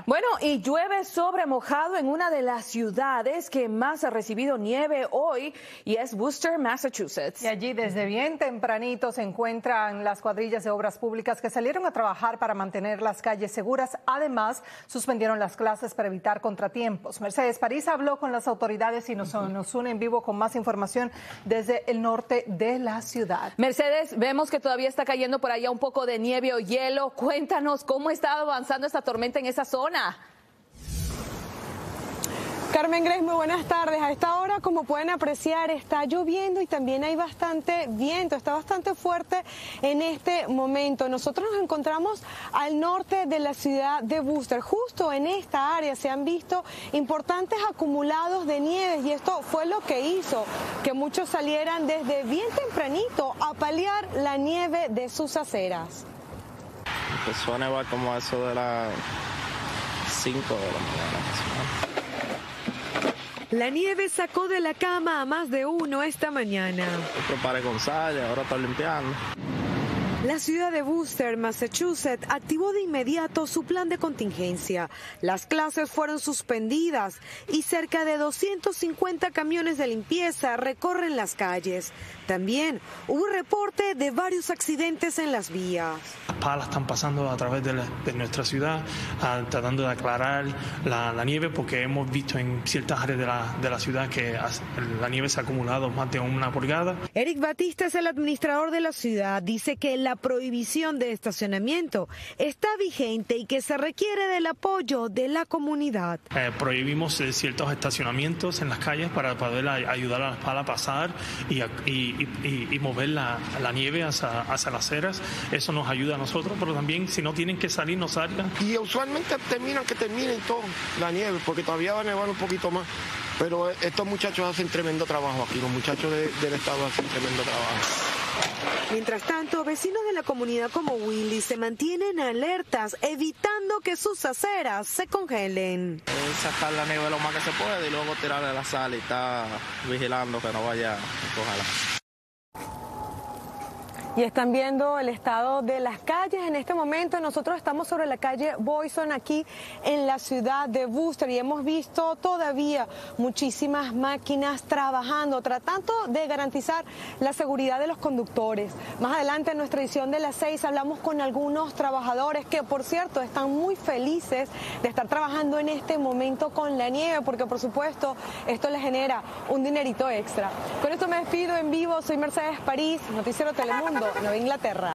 Bueno, y llueve sobre mojado en una de las ciudades que más ha recibido nieve hoy, y es Worcester, Massachusetts. Y allí desde bien tempranito se encuentran las cuadrillas de obras públicas que salieron a trabajar para mantener las calles seguras. Además, suspendieron las clases para evitar contratiempos. Mercedes París habló con las autoridades y nos une en vivo con más información desde el norte de la ciudad. Mercedes, vemos que todavía está cayendo por allá un poco de nieve o hielo. Cuéntanos cómo está avanzando esta tormenta en esa zona. Carmen Grace, muy buenas tardes. A esta hora, como pueden apreciar, está lloviendo y también hay bastante viento, está bastante fuerte en este momento. Nosotros nos encontramos al norte de la ciudad de Worcester. Justo en esta área se han visto importantes acumulados de nieves y esto fue lo que hizo que muchos salieran desde bien tempranito a paliar la nieve de sus aceras. Empezó a nevar como a eso de las 5 de la mañana. La nieve sacó de la cama a más de uno esta mañana. Yo preparé con sal y ahora está limpiando. La ciudad de Worcester, Massachusetts, activó de inmediato su plan de contingencia. Las clases fueron suspendidas y cerca de 250 camiones de limpieza recorren las calles. También hubo reporte de varios accidentes en las vías. Las palas están pasando a través de nuestra ciudad, tratando de aclarar la nieve, porque hemos visto en ciertas áreas de la ciudad que la nieve se ha acumulado más de 1 pulgada. Eric Batista es el administrador de la ciudad. Dice que la prohibición de estacionamiento está vigente y que se requiere del apoyo de la comunidad. Prohibimos ciertos estacionamientos en las calles para poder ayudar a las palas a pasar y mover la nieve hacia las aceras. Eso nos ayuda a nosotros, pero también si no tienen que salir, no salgan. Y usualmente terminen todo la nieve, porque todavía va a nevar un poquito más. Pero estos muchachos hacen tremendo trabajo aquí, los muchachos del estado hacen tremendo trabajo. Mientras tanto, vecinos de la comunidad como Willy se mantienen alertas, evitando que sus aceras se congelen. Sacar la nieve lo más que se puede y luego tirarle la sal y estar vigilando que no vaya a cogerla. Y están viendo el estado de las calles en este momento. Nosotros estamos sobre la calle Boyson aquí en la ciudad de Worcester y hemos visto todavía muchísimas máquinas trabajando, tratando de garantizar la seguridad de los conductores. Más adelante en nuestra edición de las 6 hablamos con algunos trabajadores que, por cierto, están muy felices de estar trabajando en este momento con la nieve, porque por supuesto esto les genera un dinerito extra. Con esto me despido en vivo. Soy Mercedes París, Noticiero Telemundo, Nueva Inglaterra.